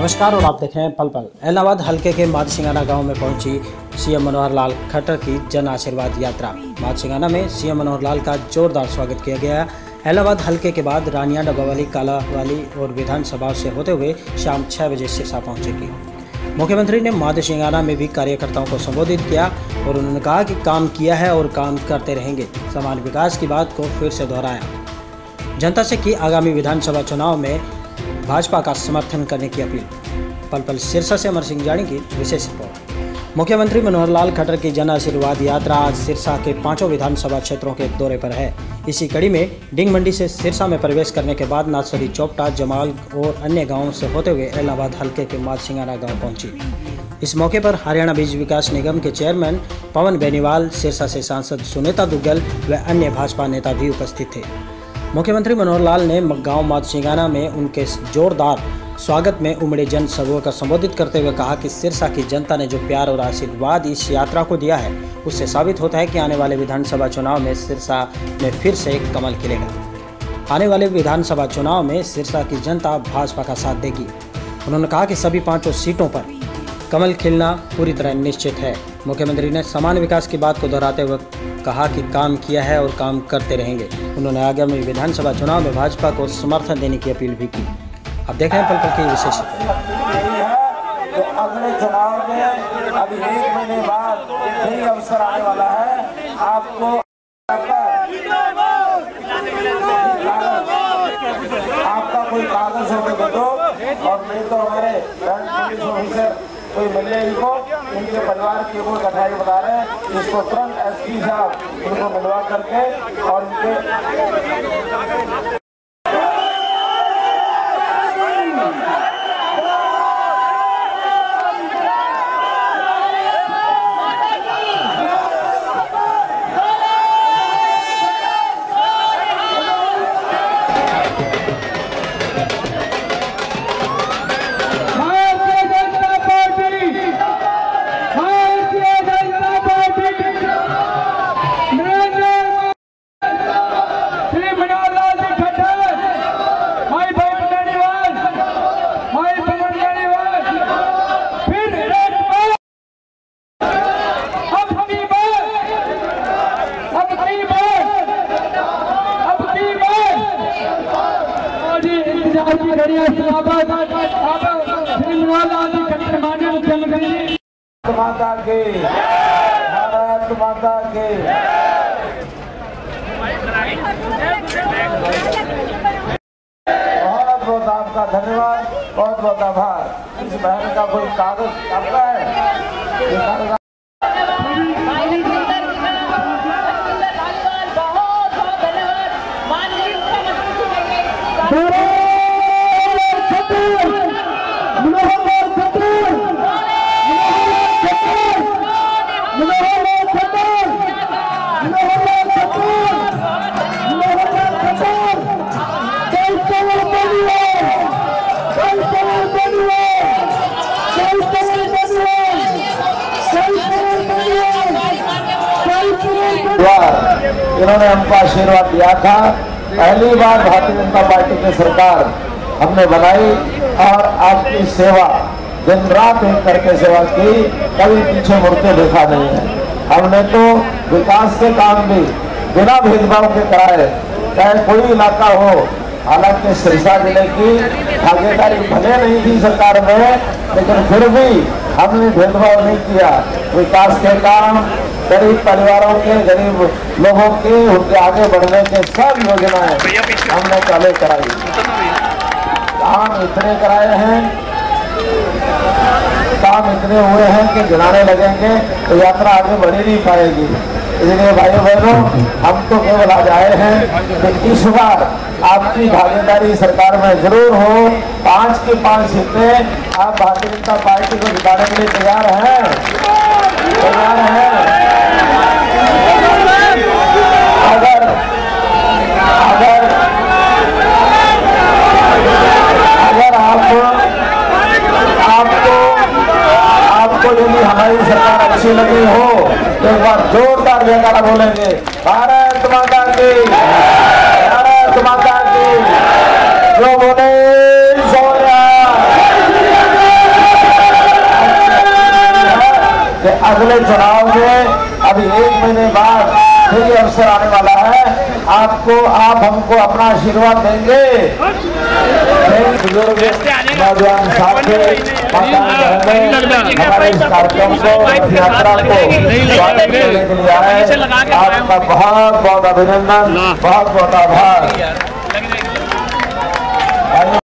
नमस्कार और आप देख रहे हैं पल पल। इलाहाबाद हल्के के माधसिंगाना गांव में पहुंची सीएम मनोहर लाल खट्टर की जन आशीर्वाद यात्रा। माधसिंगाना में सीएम मनोहर लाल का जोरदार स्वागत किया गया। इलाहाबाद हल्के के बाद रानिया, डब्बावाली, कालावाली और विधानसभा से होते हुए शाम 6 बजे सिरसा पहुंचेगी। मुख्यमंत्री ने माधसिंगाना में भी कार्यकर्ताओं को संबोधित किया और उन्होंने कहा कि काम किया है और काम करते रहेंगे। समान विकास की बात को फिर से दोहराया। जनता से की आगामी विधानसभा चुनाव में भाजपा का समर्थन करने की अपील। पल पल सिरसा से अमर सिंह जानी की विशेष रिपोर्ट। मुख्यमंत्री मनोहर लाल खट्टर की जन आशीर्वाद यात्रा आज सिरसा के 5 विधानसभा क्षेत्रों के दौरे पर है। इसी कड़ी में डिंग मंडी से सिरसा में प्रवेश करने के बाद नाथसरी, चौपटा, जमाल और अन्य गांवों से होते हुए इलाहाबाद हल्के के माधसिंगाना गांव पहुंची। इस मौके पर हरियाणा बीज विकास निगम के चेयरमैन पवन बेनीवाल, सिरसा से सांसद सुनीता दुग्गल व अन्य भाजपा नेता भी उपस्थित थे। मुख्यमंत्री मनोहर लाल ने गांव माधसिंगाना में उनके जोरदार स्वागत में उमड़े जन समूह का संबोधित करते हुए कहा कि सिरसा की जनता ने जो प्यार और आशीर्वाद इस यात्रा को दिया है, उससे साबित होता है कि आने वाले विधानसभा चुनाव में सिरसा में फिर से कमल खिलेगा। आने वाले विधानसभा चुनाव में सिरसा की जनता भाजपा का साथ देगी। उन्होंने कहा कि सभी 5 सीटों पर कमल खिलना पूरी तरह निश्चित है। मुख्यमंत्री ने समान विकास की बात को दोहराते हुए कहा कि काम किया है और काम करते रहेंगे। उन्होंने आगामी विधानसभा चुनाव में भाजपा को समर्थन देने की अपील भी की। अब देख रहे हैं पल पल की विशेष अगले चुनाव में अभी 1 महीने बाद यही अवसर आने वाला है। आपको आपका कोई कागज हो तो दो, और नहीं तो हमारे पुलिस ऑफिसर कोई मिले इनको, इनके परिवार के कोई कठाई बता रहे हैं, इसको तुरंत एसपी साहब इनको मिलवा करके और इनके माता के भारत माता के बहुत बहुत आपका धन्यवाद, बहुत बहुत आभार। इस बहन का कोई कागज आपका है? इन्होंने हमको आशीर्वाद दिया था। पहली बार भारतीय जनता पार्टी की सरकार हमने बनाई और आपकी सेवा दिन रात एक करके सेवा की, कभी पीछे मुड़ते देखा नहीं है। हमने तो विकास के काम भी बिना भेदभाव के कराए, चाहे कोई इलाका हो। हालांकि सिरसा जिले की भागीदारी भले नहीं थी सरकार में, लेकिन फिर भी हमने भेदभाव नहीं किया। विकास के काम गरीब परिवारों के, गरीब लोगों के उनके आगे बढ़ने के सब योजनाएं हमने चालू कराई। काम इतने कराए हैं, काम इतने हुए हैं कि गिनाने लगेंगे तो यात्रा आगे बढ़ ही नहीं पाएगी। इसलिए भाइयों बहनों, हम तो केवल आज आए हैं कि इस बार आपकी भागीदारी सरकार में जरूर हो। 5 की 5 सीटें आप भारतीय जनता पार्टी को जिताने के लिए तैयार हैं? तैयार हैं? अगर आपको यदि हमारी सरकार अच्छी लगी हो तो एक बार जोरदार जयकारा बोलेंगे, भारत माता की, भारत माता की। जो बोले सोया। अगले चुनाव में अभी 1 महीने बाद फिर ये अवसर आने वाला है, आपको आप हमको अपना आशीर्वाद देंगे। बुजुर्ग नौजवान साथी हमारे इस कार्यक्रम को, यात्रा को स्वागत करने के लिए आए, आपका बहुत बहुत अभिनंदन, बहुत बहुत आभार।